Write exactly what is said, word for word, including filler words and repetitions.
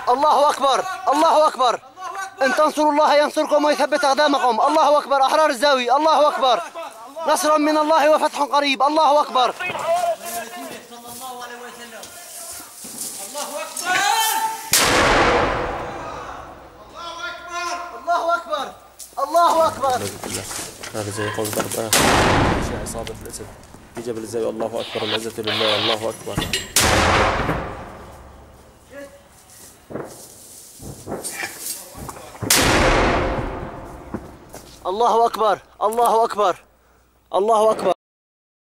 الله أكبر الله أكبر. إن تنصروا الله ينصركم ويثبت أقدامكم. الله أكبر. أحرار الزاوية. الله أكبر. نصر من الله وفتح قريب. الله أكبر. الله أكبر. الله أكبر. هذا زي قول ضرب عصابة الأسد في جبل الزاوية. الله أكبر. العزة لله. الله أكبر. الله أكبر. الله أكبر. الله أكبر.